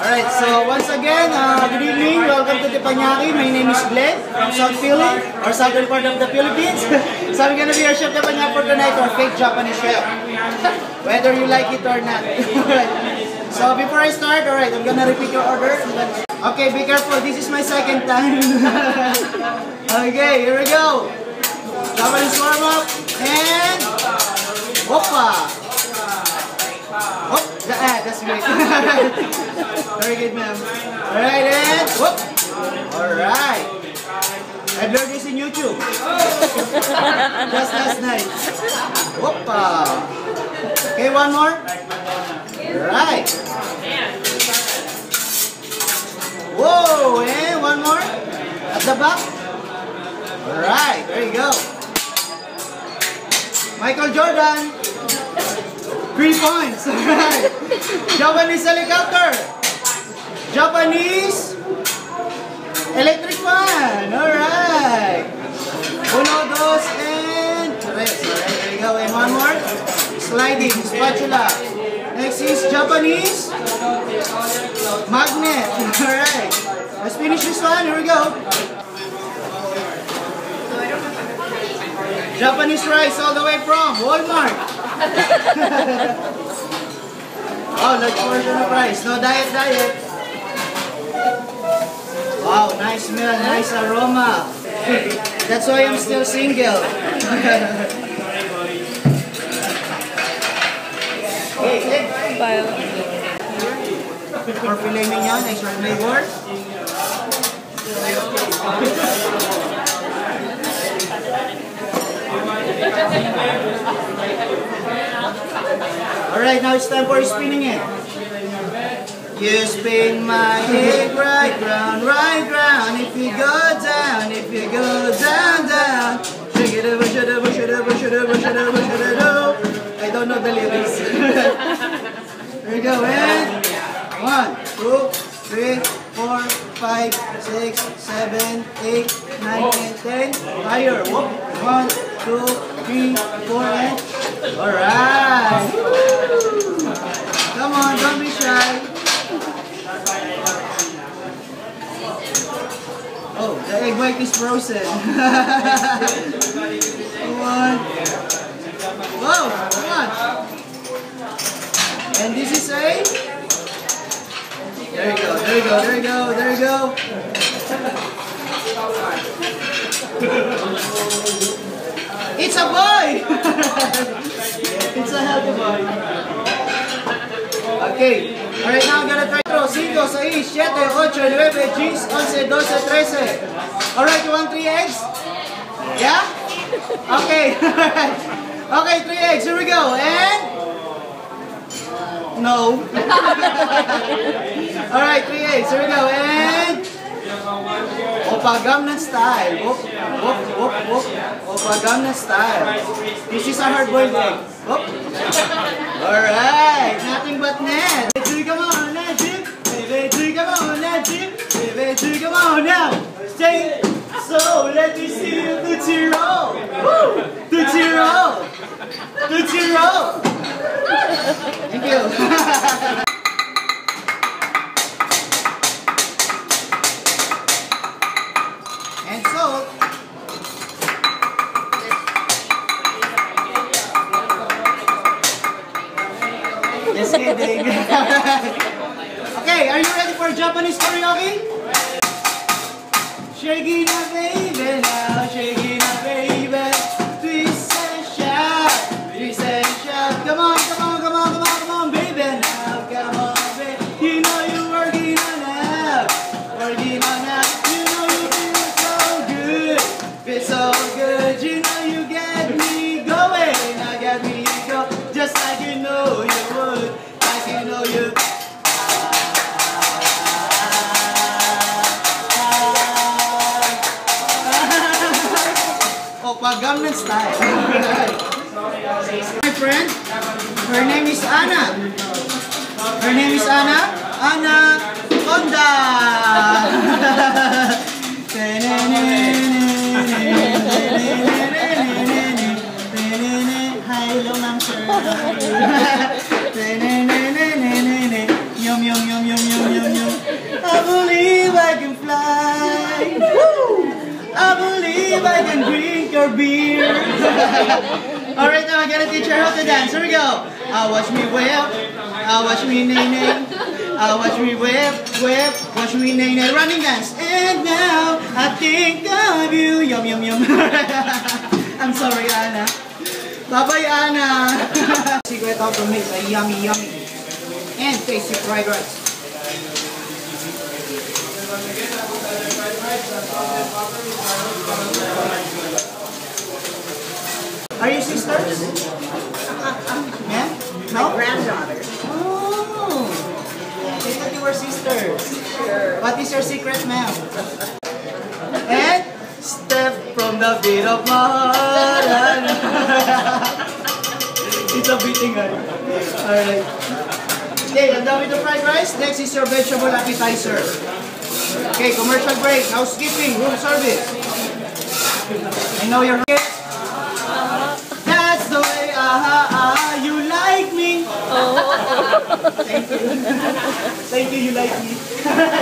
Alright, so once again, good evening. Welcome to Teppanyaki. My name is Glenn from South Philly, or southern part of the Philippines. So I'm gonna be your chef Teppanyaki for tonight, or fake Japanese chef. Whether you like it or not. So before I start, alright, I'm gonna repeat your order. Okay, be careful. This is my second time. Okay, here we go. Japanese warm up and whoppa. Oh, that's great. Very good, ma'am. Alright, and whoop. Alright. I learned this in YouTube. Just last night. Whoopa. Okay, one more. Alright. Whoa, and one more. At the back. Alright, there you go. Michael Jordan. 3 points. Alright. Japanese helicopter. Japanese electric fan. Alright. Uno, dos, and tres. Alright, there you go. And one more. Sliding spatula. Next is Japanese magnet. Alright. Let's finish this one. Here we go. Japanese rice all the way from Walmart. Oh, large portion of rice. No diet. Wow, nice smell, nice aroma. That's why I'm still single. For filet mignon, extra flavor. Alright, now it's time for spinning it. You spin my head right round. If you go down, down. Shake it over, shake it over, shake it over, shake it over, shake it over, shake it over. I don't know the lyrics. There you go, and 1, 2, 3, 4, 5, 6, 7, 8, 9, 10. Higher. 1, 2, 3, 4, and alright. Come on, don't be shy. Oh, the egg white is frozen. Come on. Whoa, come on. And this is a... There you go. It's a boy! It's a healthy boy. Okay. Alright, now I'm gonna try 5, 6, 7, 8, 9, 10, 11, 12, 13. Alright, you want 3 eggs? Yeah? Okay. Okay, 3 eggs. Here we go. And... No. Alright, 3 eggs. Here we go. And... Oppa Gangnam style. Whoop. Oppa Gangnam style. This is a hard-boiled egg. Whoop. Alright, nothing but net. Come on, Najib. Baby, come on, Najib. Baby, come on now. Stay. So let me see you do roll. Woo! Do roll. Thank you. And salt. Just kidding. Okay, are you ready for Japanese karaoke? Shaking a baby now, shaking a baby. Twist and shout. Come on, baby now, come on, baby. You know you're working on that. You know you feel so good, you know you get me going. I got me go, just like you know you would, like you know you. Oppa Gangnam style. My friend, her name is Anna. Anna Honda. Hello, ma'am, sir. Yum, yum, yum, yum, yum, yum, yum. your beard. Alright, now I'm gonna teach her how to dance. Here we go. Watch me whip. Watch me nay-nay. Watch me whip, whip. Watch me nay-nay. Running dance. And now, I think of you. Yum, yum, yum. I'm sorry, Anna. Bye-bye, Anna. Secret how to make a yummy, yummy and tasty fried rice. Are you sisters? Yeah? No? My granddaughter. Oh! I thought you were sisters. Sure. What is your secret, ma'am? And step from the beat of my heart. It's a beating, alright. Okay, I'm done with the fried rice. Next is your vegetable appetizer. Okay, commercial break. Housekeeping, room service. I know you're here. That's the way, you like me. Oh. Thank you. Thank you, you like me.